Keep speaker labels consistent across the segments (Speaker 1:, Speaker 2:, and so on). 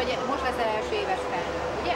Speaker 1: hogy most lesz első éves felnőtt, ugye?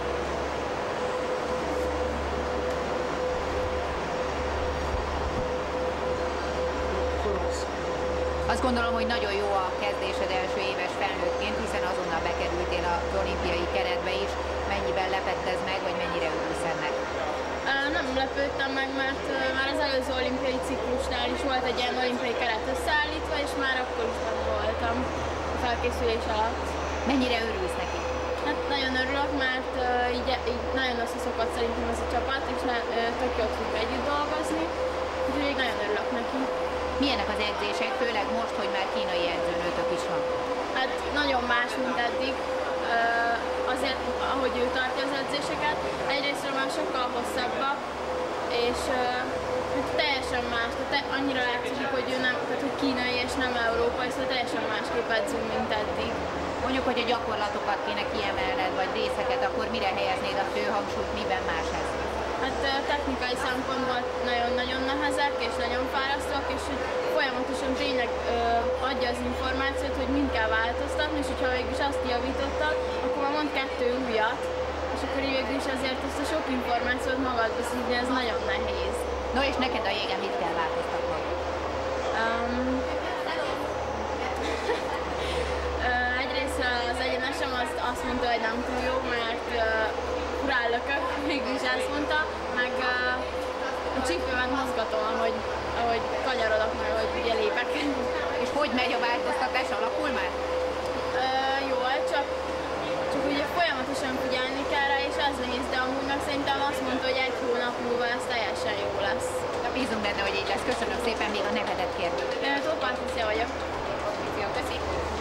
Speaker 1: Azt gondolom, hogy nagyon jó a kezdésed első éves felnőttként, hiszen azonnal bekerültél az olimpiai keretbe is. Mennyiben lepett ez meg, vagy mennyire örülsz ennek?
Speaker 2: Nem lepődtem meg, mert már az előző olimpiai ciklusnál is volt egy ilyen olimpiai keret összeállítva, és már akkor is benne voltam a felkészülés alatt.
Speaker 1: Mennyire örülsz neki?
Speaker 2: Hát nagyon örülök, mert így nagyon összeszokott szerintem ez a csapat, és tök jól tudunk együtt dolgozni, úgyhogy nagyon örülök neki.
Speaker 1: Milyenek az edzések, főleg most, hogy már kínai edzőnőtök is van?
Speaker 2: Hát nagyon más, mint eddig. Azért, ahogy ő tartja az edzéseket, egyrésztről már sokkal hosszabbak, és teljesen más, tehát annyira látszik, hogy ő nem, tehát hogy kínai és nem európai, szóval teljesen másképp edzünk, mint eddig.
Speaker 1: Mondjuk, hogy a gyakorlatokat kéne kiemelned, vagy részeket, akkor mire helyeznéd a fő hangsúlyt, miben más ez?
Speaker 2: Hát technikai szempontból nagyon-nagyon nehezek és nagyon fárasztóak, és hogy folyamatosan tényleg adja az információt, hogy mind kell változtatni, és hogyha végülis azt javítottad, akkor már mond 2 újat, és akkor végül is azért ezt a sok információt magadba szívni, ez nagyon nehéz.
Speaker 1: No és neked a jégen mit kell változtatnod?
Speaker 2: Egyrészt az egyenesem azt mondta, hogy nem túl jó, mert rállökök, mégis ezt mondta, meg a csípőben mozgatom, ahogy kanyarodok, meg ahogy ugye lépek.
Speaker 1: És hogy megy a változtatás, alakul már?
Speaker 2: Jól, csak ugye folyamatosan figyelni kell rá, és ez nehéz, de amúgy meg szerintem azt mondta, hogy 1 hónap múlva ez teljesen jó lesz.
Speaker 1: Na, bízunk benne, hogy így lesz. Köszönöm szépen, még a nevedet kérjük.
Speaker 2: Tóth Patricia vagyok.
Speaker 1: Jó, köszi.